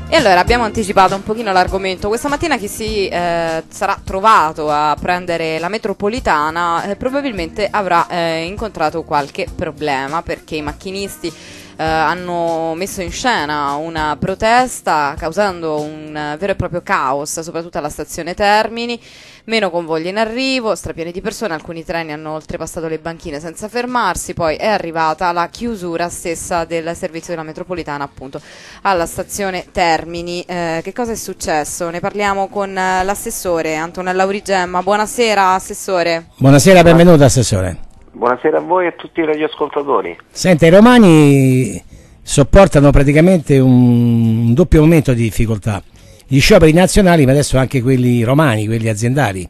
E allora abbiamo anticipato un pochino l'argomento. Questa mattina chi si sarà trovato a prendere la metropolitana probabilmente avrà incontrato qualche problema, perché i macchinisti hanno messo in scena una protesta causando un vero e proprio caos, soprattutto alla stazione Termini. Meno convogli in arrivo, strapieni di persone, alcuni treni hanno oltrepassato le banchine senza fermarsi, poi è arrivata la chiusura stessa del servizio della metropolitana appunto alla stazione Termini. Che cosa è successo? Ne parliamo con l'assessore Antonella Aurigemma. Buonasera Assessore. Buonasera, benvenuto Assessore. Buonasera a voi e a tutti i radioascoltatori. Senta, i romani sopportano praticamente un doppio momento di difficoltà. Gli scioperi nazionali, ma adesso anche quelli romani, quelli aziendali.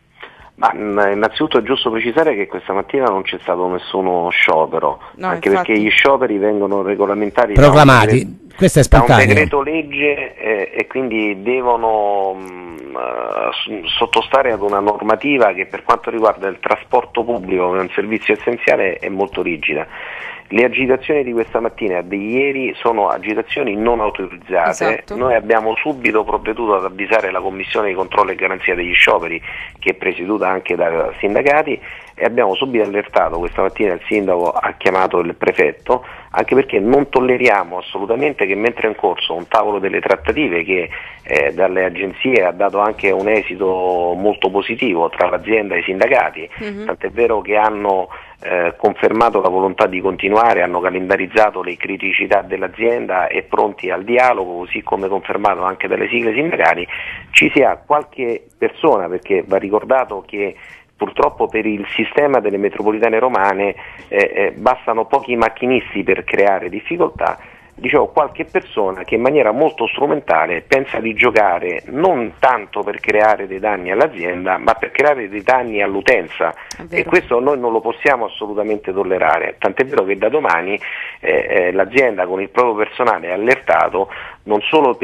Ma innanzitutto è giusto precisare che questa mattina non c'è stato nessuno sciopero, anche infatti, perché gli scioperi vengono regolamentati, proclamati. Questo è spontaneo. Da un decreto legge e quindi devono sottostare ad una normativa che per quanto riguarda il trasporto pubblico, che è un servizio essenziale, è molto rigida. Le agitazioni di questa mattina e di ieri sono agitazioni non autorizzate. Esatto. Noi abbiamo subito provveduto ad avvisare la Commissione di controllo e garanzia degli scioperi, che è presieduta anche da sindacati, e abbiamo subito allertato. Questa mattina il sindaco ha chiamato il prefetto, anche perché non tolleriamo assolutamente che mentre è in corso un tavolo delle trattative che dalle agenzie ha dato anche un esito molto positivo tra l'azienda e i sindacati, tant'è vero che hanno confermato la volontà di continuare, hanno calendarizzato le criticità dell'azienda e pronti al dialogo, così come confermato anche dalle sigle sindacali. Ci sia qualche persona, perché va ricordato che purtroppo per il sistema delle metropolitane romane bastano pochi macchinisti per creare difficoltà. Dicevo, qualche persona che in maniera molto strumentale pensa di giocare non tanto per creare dei danni all'azienda, ma per creare dei danni all'utenza, e questo noi non lo possiamo assolutamente tollerare, tant'è vero che da domani l'azienda con il proprio personale è allertato non solo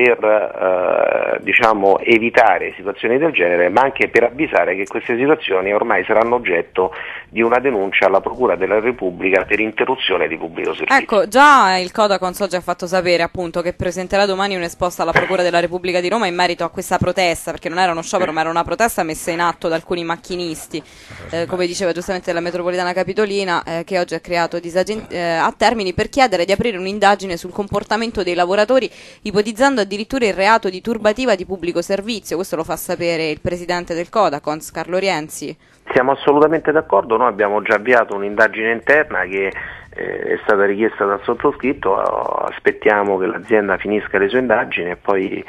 per evitare situazioni del genere, ma anche per avvisare che queste situazioni ormai saranno oggetto di una denuncia alla Procura della Repubblica per interruzione di pubblico servizio. Ecco, già il Codacons oggi ha fatto sapere appunto che presenterà domani un'esposta alla Procura della Repubblica di Roma in merito a questa protesta, perché non era uno sciopero ma era una protesta messa in atto da alcuni macchinisti, come diceva giustamente la metropolitana capitolina, che oggi ha creato disagi a Termini, per chiedere di aprire un'indagine sul comportamento dei lavoratori, ipotizzando addirittura il reato di turbativa di pubblico servizio. Questo lo fa sapere il presidente del Codacons, Carlo Rienzi. Siamo assolutamente d'accordo, noi abbiamo già avviato un'indagine interna che è stata richiesta dal sottoscritto, aspettiamo che l'azienda finisca le sue indagini e poi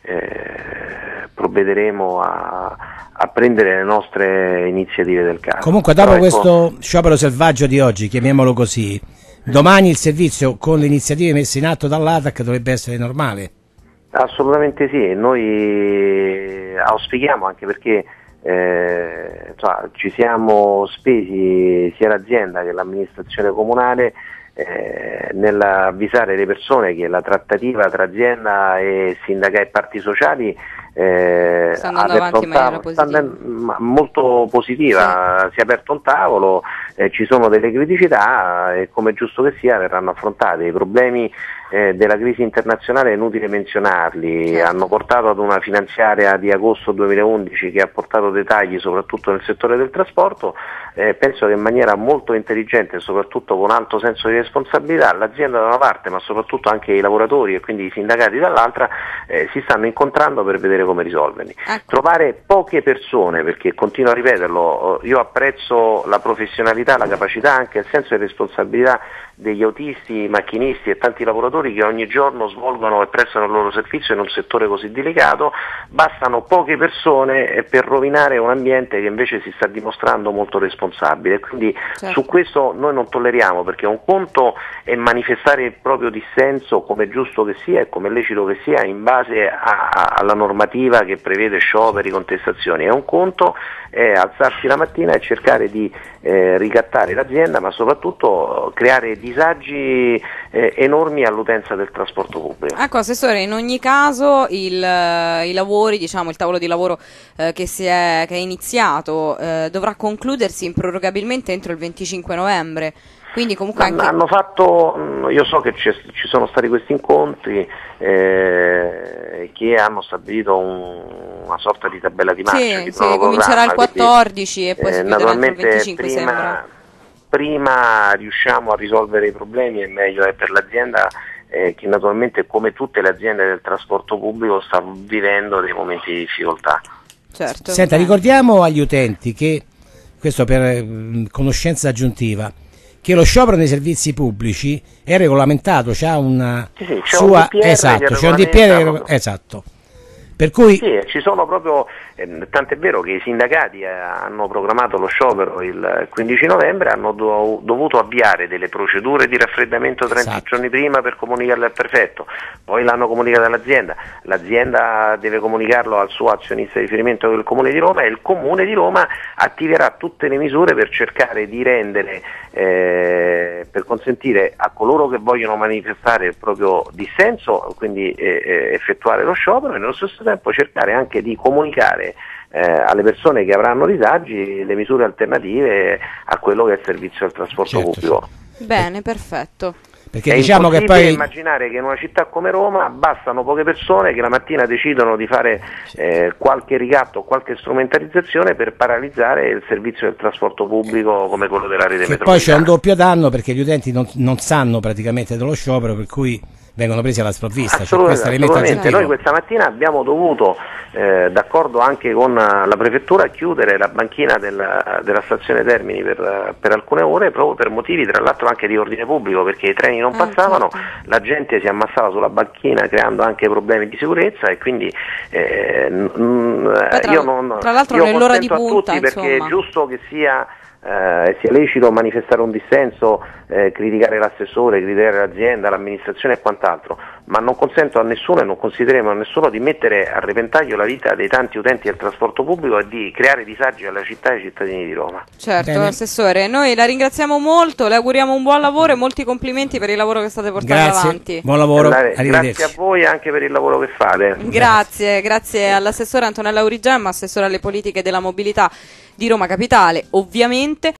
provvederemo a prendere le nostre iniziative del caso. Comunque dopo questo sciopero selvaggio di oggi, chiamiamolo così, domani il servizio con le iniziative messe in atto dall'ATAC dovrebbe essere normale? Assolutamente sì, noi auspichiamo, anche perché ci siamo spesi sia l'azienda che l'amministrazione comunale nell'avvisare le persone che la trattativa tra azienda e sindacati e parti sociali sta andando avanti in maniera positiva. Molto positiva, sì. Si è aperto un tavolo, ci sono delle criticità e come è giusto che sia verranno affrontate. I problemi della crisi internazionale è inutile menzionarli, certo. Hanno portato ad una finanziaria di agosto 2011 che ha portato dei tagli soprattutto nel settore del trasporto. Penso che in maniera molto intelligente e soprattutto con alto senso di responsabilità l'azienda da una parte, ma soprattutto anche i lavoratori e quindi i sindacati dall'altra si stanno incontrando per vedere come risolverli. Ecco. Trovare poche persone, perché continuo a ripeterlo, io apprezzo la professionalità, la capacità, anche il senso di responsabilità degli autisti, macchinisti e tanti lavoratori che ogni giorno svolgono e prestano il loro servizio in un settore così delicato. Bastano poche persone per rovinare un ambiente che invece si sta dimostrando molto responsabile, quindi certo. Su questo noi non tolleriamo, perché un conto è manifestare il proprio dissenso, come è giusto che sia e come è lecito che sia, in base alla normativa che prevede scioperi, contestazioni, e un conto è alzarsi la mattina e cercare di ricattare l'azienda, ma soprattutto creare disagi enormi all'utenza del trasporto pubblico. Ecco, Assessore, in ogni caso i lavori, diciamo il tavolo di lavoro che è iniziato dovrà concludersi improrogabilmente entro il 25 novembre. Quindi comunque anche... hanno fatto, io so che ci sono stati questi incontri, che hanno stabilito una sorta di tabella di marcia. Sì, comincerà il 14 e poi si chiuderà anche il 25, sembra. Prima riusciamo a risolvere i problemi e meglio è per l'azienda, che naturalmente, come tutte le aziende del trasporto pubblico, sta vivendo dei momenti di difficoltà. Certo. Senta, ricordiamo agli utenti che, questo per conoscenza aggiuntiva, che lo sciopero nei servizi pubblici è regolamentato, c'ha una sua, esatto, c'è un DPR, esatto. Per cui sì, ci sono proprio, tant'è vero che i sindacati hanno programmato lo sciopero il 15 novembre, hanno dovuto avviare delle procedure di raffreddamento 30 giorni prima per comunicarle al prefetto, poi l'hanno comunicato all'azienda, l'azienda deve comunicarlo al suo azionista di riferimento, che è il Comune di Roma, e il Comune di Roma attiverà tutte le misure per cercare di rendere, per consentire a coloro che vogliono manifestare il proprio dissenso, quindi effettuare lo sciopero, e nello stesso tempo cercare anche di comunicare alle persone che avranno disagi le misure alternative a quello che è il servizio del trasporto pubblico. Sì. Bene, perfetto. Perché è diciamo che poi immaginare che in una città come Roma bastano poche persone che la mattina decidono di fare qualche ricatto o qualche strumentalizzazione per paralizzare il servizio del trasporto pubblico come quello della rete metropolitana. Poi c'è un doppio danno, perché gli utenti non sanno praticamente dello sciopero, per cui vengono presi alla sprovvista. Assolutamente. Noi questa mattina abbiamo dovuto, d'accordo anche con la prefettura, chiudere la banchina della stazione Termini per alcune ore, proprio per motivi tra l'altro anche di ordine pubblico, perché i treni non passavano, certo. La gente si ammassava sulla banchina creando anche problemi di sicurezza, e quindi tra l'altro nell'ora di punta, a tutti, perché è giusto che sia lecito manifestare un dissenso, criticare l'assessore, criticare l'azienda, l'amministrazione e quant'altro, ma non consento a nessuno e non considereremo a nessuno di mettere a repentaglio la vita dei tanti utenti del trasporto pubblico e di creare disagi alla città e ai cittadini di Roma. Certo. Bene. Assessore, noi la ringraziamo molto, le auguriamo un buon lavoro e molti complimenti per il lavoro che state portando avanti. Buon lavoro. Grazie a voi anche per il lavoro che fate. Grazie all'assessore Antonella Aurigemma, assessore alle politiche della mobilità di Roma Capitale, ovviamente.